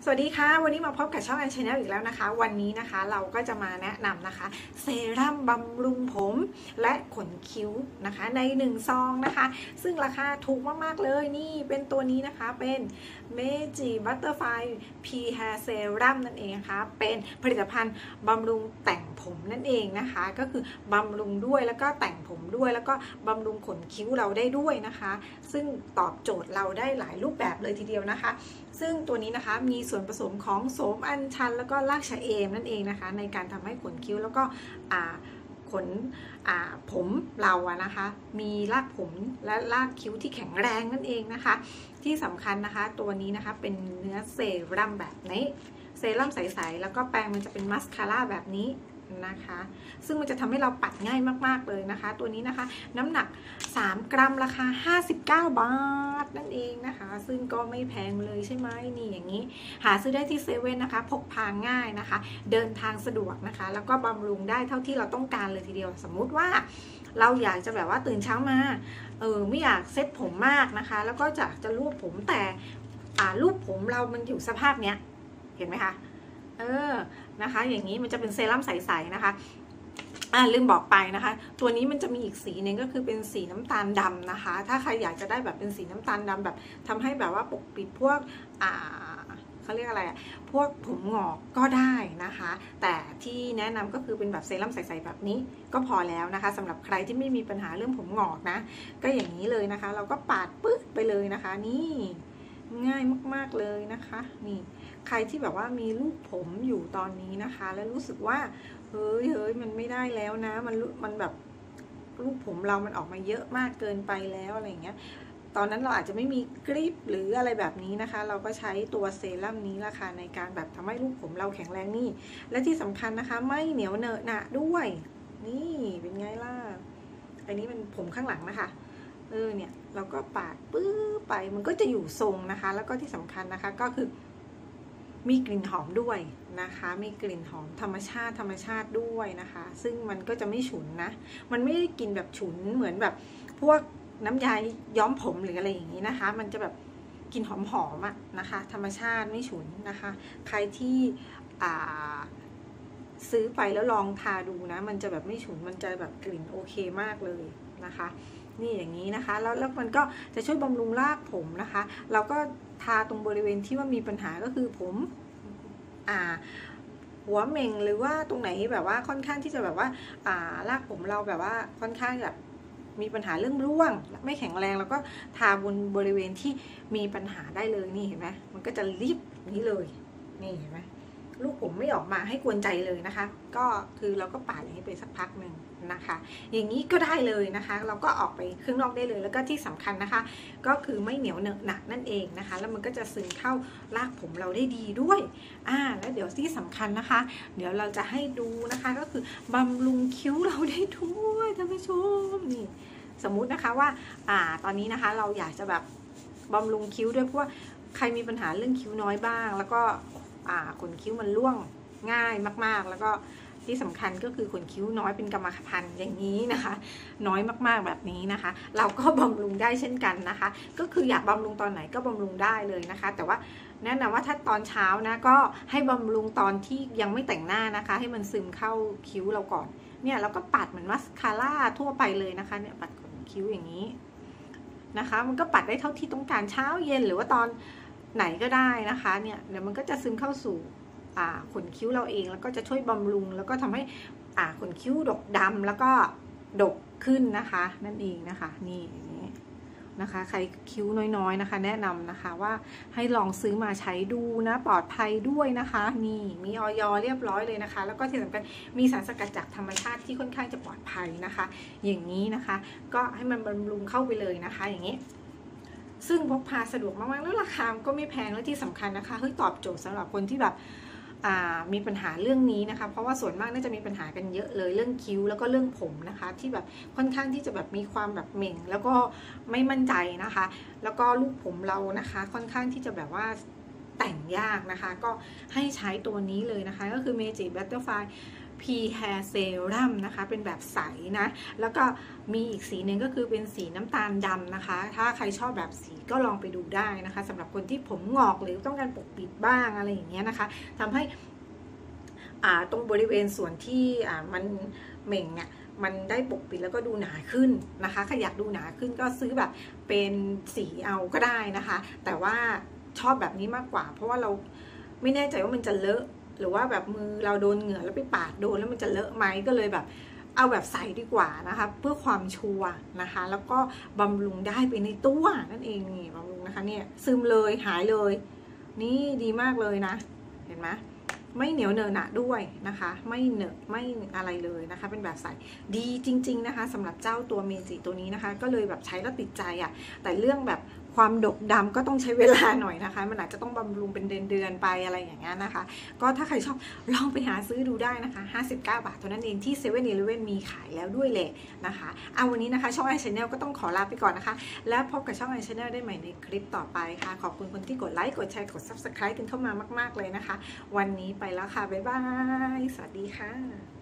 สวัสดีค่ะวันนี้มาพบกับช่องอันชาแนลอีกแล้วนะคะวันนี้นะคะเราก็จะมาแนะนำนะคะเซรั่มบำรุงผมและขนคิ้วนะคะใน1ซองนะคะซึ่งราคาถูกมากๆเลยนี่เป็นตัวนี้นะคะเป็น Meiji Butterfly Pea Hair Serum นั่นเองนะคะเป็นผลิตภัณฑ์บำรุงแต่งผมนั่นเองนะคะก็คือบำรุงด้วยแล้วก็แต่งผมด้วยแล้วก็บำรุงขนคิ้วเราได้ด้วยนะคะซึ่งตอบโจทย์เราได้หลายรูปแบบเลยทีเดียวนะคะซึ่งตัวนี้นะคะมีส่วนผสมของโสมอัญชันแล้วก็รากชะเอมนั่นเองนะคะในการทำให้ขนคิ้วแล้วก็ขนผมเรานะคะมีรากผมและรากคิ้วที่แข็งแรงนั่นเองนะคะที่สำคัญนะคะตัวนี้นะคะเป็นเนื้อเซรั่มแบบนี้เซรั่มใสๆแล้วก็แปรงมันจะเป็นมัสคาร่าแบบนี้นะคะซึ่งมันจะทำให้เราปัดง่ายมากๆเลยนะคะตัวนี้นะคะน้ำหนัก3 กรัมราคา59 บาทนั่นเองนะคะซึ่งก็ไม่แพงเลยใช่ไหมนี่อย่างนี้หาซื้อได้ที่เซเว่นนะคะพกพาง่ายนะคะเดินทางสะดวกนะคะแล้วก็บำรุงได้เท่าที่เราต้องการเลยทีเดียวสมมุติว่าเราอยากจะแบบว่าตื่นเช้ามาไม่อยากเซ็ตผมมากนะคะแล้วก็จะรูปผมแต่รูปผมเรามันอยู่สภาพเนี้ยเห็นไหมคะนะคะอย่างนี้มันจะเป็นเซรั่มใสๆนะคะลืมบอกไปนะคะตัวนี้มันจะมีอีกสีหนึ่งก็คือเป็นสีน้ำตาลดำนะคะถ้าใครอยากจะได้แบบเป็นสีน้ำตาลดำแบบทำให้แบบว่าปกปิดพวกเขาเรียกอะไรพวกผมงอกก็ได้นะคะแต่ที่แนะนำก็คือเป็นแบบเซรั่มใสๆแบบนี้ก็พอแล้วนะคะสำหรับใครที่ไม่มีปัญหาเรื่องผมงอกนะก็อย่างนี้เลยนะคะเราก็ปาดปึ๊บไปเลยนะคะนี่ง่ายมากๆเลยนะคะนี่ใครที่แบบว่ามีลูกผมอยู่ตอนนี้นะคะแล้วรู้สึกว่าเฮ้ยมันไม่ได้แล้วนะมันแบบลูกผมเรามันออกมาเยอะมากเกินไปแล้วอะไรอย่างเงี้ยตอนนั้นเราอาจจะไม่มีกริปหรืออะไรแบบนี้นะคะเราก็ใช้ตัวเซรั่มนี้ละค่ะในการแบบทำให้ลูกผมเราแข็งแรงนี่และที่สำคัญนะคะไม่เหนียวเหนอะหนะด้วยนี่เป็นไงล่ะอันนี้มันผมข้างหลังนะคะเนี่ยเราก็ปาดปื้อไปมันก็จะอยู่ทรงนะคะแล้วก็ที่สำคัญนะคะก็คือมีกลิ่นหอมด้วยนะคะมีกลิ่นหอมธรรมชาติด้วยนะคะซึ่งมันก็จะไม่ฉุนนะมันไม่ได้กลิ่นแบบฉุนเหมือนแบบพวกน้ำยาย้อมผมหรืออะไรอย่างนี้นะคะมันจะแบบกลิ่นหอมๆนะคะธรรมชาติไม่ฉุนนะคะใครที่ซื้อไปแล้วลองทาดูนะมันจะแบบไม่ฉุนมันจะแบบกลิ่นโอเคมากเลยนะคะนี่อย่างนี้นะคะแล้วมันก็จะช่วยบำรุงรากผมนะคะเราก็ทาตรงบริเวณที่ว่ามีปัญหาก็คือผมหัวเม่งหรือว่าตรงไหนแบบว่าค่อนข้างที่จะแบบว่ารากผมเราแบบว่าค่อนข้างแบบมีปัญหาเรื่องร่วงไม่แข็งแรงแล้วก็ทาบนบริเวณที่มีปัญหาได้เลยนี่เห็นไหมมันก็จะรีบนี้เลยนี่เห็นไหมลูกผมไม่ออกมาให้กวนใจเลยนะคะก็คือเราก็ปาดอย่างนี้ไปสักพักหนึ่งนะคะอย่างนี้ก็ได้เลยนะคะเราก็ออกไปข้างนอกได้เลยแล้วก็ที่สำคัญนะคะก็คือไม่เหนียวเหนอะหนักนั่นเองนะคะแล้วมันก็จะซึมเข้ารากผมเราได้ดีด้วยแล้วเดี๋ยวที่สำคัญนะคะเดี๋ยวเราจะให้ดูนะคะก็คือบำรุงคิ้วเราได้ด้วยท่านผู้ชมนี่สมมุตินะคะว่าตอนนี้นะคะเราอยากจะแบบบำรุงคิ้วด้วยเพราะว่าใครมีปัญหาเรื่องคิ้วน้อยบ้างแล้วก็ขนคิ้วมันร่วงง่ายมากๆแล้วก็ที่สำคัญก็คือขนคิ้วน้อยเป็นกรรมพันธุ์อย่างนี้นะคะน้อยมากๆแบบนี้นะคะเราก็บำรุงได้เช่นกันนะคะก็คืออยากบำรุงตอนไหนก็บำรุงได้เลยนะคะแต่ว่าแนะนำว่าถ้าตอนเช้านะก็ให้บำรุงตอนที่ยังไม่แต่งหน้านะคะให้มันซึมเข้าคิ้วเราก่อนเนี่ยเราก็ปัดเหมือนมัสคาร่าทั่วไปเลยนะคะเนี่ยปัดขนคิ้วอย่างนี้นะคะมันก็ปัดได้เท่าที่ต้องการเช้าเย็นหรือว่าตอนไหนก็ได้นะคะเนี่ยเดี๋ยวมันก็จะซึมเข้าสู่ขนคิ้วเราเองแล้วก็จะช่วยบำรุงแล้วก็ทำให้ขนคิ้วดกดำแล้วก็ดกขึ้นนะคะนั่นเองนะคะนี่อย่างนี้นะคะใครคิ้วน้อยๆนะคะแนะนำนะคะว่าให้ลองซื้อมาใช้ดูนะปลอดภัยด้วยนะคะนี่มีอย.เรียบร้อยเลยนะคะแล้วก็ที่สำคัญมีสารสกัดจากธรรมชาติที่ค่อนข้างจะปลอดภัยนะคะอย่างนี้นะคะก็ให้มันบำรุงเข้าไปเลยนะคะอย่างนี้ซึ่งพกพาสะดวกมากๆแล้วราคาก็ไม่แพงและที่สำคัญนะคะเฮ้ยตอบโจทย์สำหรับคนที่แบบมีปัญหาเรื่องนี้นะคะเพราะว่าส่วนมากน่าจะมีปัญหากันเยอะเลยเรื่องคิ้วแล้วก็เรื่องผมนะคะที่แบบค่อนข้างที่จะแบบมีความแบบเหม่งแล้วก็ไม่มั่นใจนะคะแล้วก็ลูกผมเรานะคะค่อนข้างที่จะแบบว่าแต่งยากนะคะก็ให้ใช้ตัวนี้เลยนะคะก็คือ Meiji Butterfly P Hair Serum นะคะเป็นแบบใสนะแล้วก็มีอีกสีหนึ่งก็คือเป็นสีน้ำตาลดำนะคะถ้าใครชอบแบบสีก็ลองไปดูได้นะคะสำหรับคนที่ผมงอกหรือต้องการปกปิดบ้างอะไรอย่างเงี้ยนะคะทำให้ตรงบริเวณส่วนที่มันเหม่งเนี่ยมันได้ปกปิดแล้วก็ดูหนาขึ้นนะคะใครอยากดูหนาขึ้นก็ซื้อแบบเป็นสีเอาก็ได้นะคะแต่ว่าชอบแบบนี้มากกว่าเพราะว่าเราไม่แน่ใจว่ามันจะเลอะหรือว่าแบบมือเราโดนเหงื่อแล้วไปปาดโดนแล้วมันจะเลอะไหมก็เลยแบบเอาแบบใสดีกว่านะคะเพื่อความชัวร์นะคะแล้วก็บำรุงได้ไปในตัวนั่นเองนี่บำรุงนะคะเนี่ยซึมเลยหายเลยนี่ดีมากเลยนะเห็นไหมไม่เหนียวเนอะหนะด้วยนะคะไม่เหนอะไม่อะไรเลยนะคะเป็นแบบใสดีจริงๆนะคะสำหรับเจ้าตัวเมจิตัวนี้นะคะก็เลยแบบใช้แล้วติดใจอ่ะแต่เรื่องแบบความดกดำก็ต้องใช้เวลาหน่อยนะคะมันอาจจะต้องบำรุงเป็นเดือนไปอะไรอย่างเงี้ยนะคะก็ถ้าใครชอบลองไปหาซื้อดูได้นะคะ59 บาทเท่านั้นเองที่7-Elevenมีขายแล้วด้วยแหละนะคะวันนี้นะคะช่องไอชาแนลก็ต้องขอลาไปก่อนนะคะแล้วพบกับช่องไอชาแนลได้ใหม่ในคลิปต่อไปค่ะขอบคุณคนที่กดไลค์กดแชร์กด Subscribe กันเข้ามามากๆเลยนะคะวันนี้ไปแล้วค่ะบ๊ายบายสวัสดีค่ะ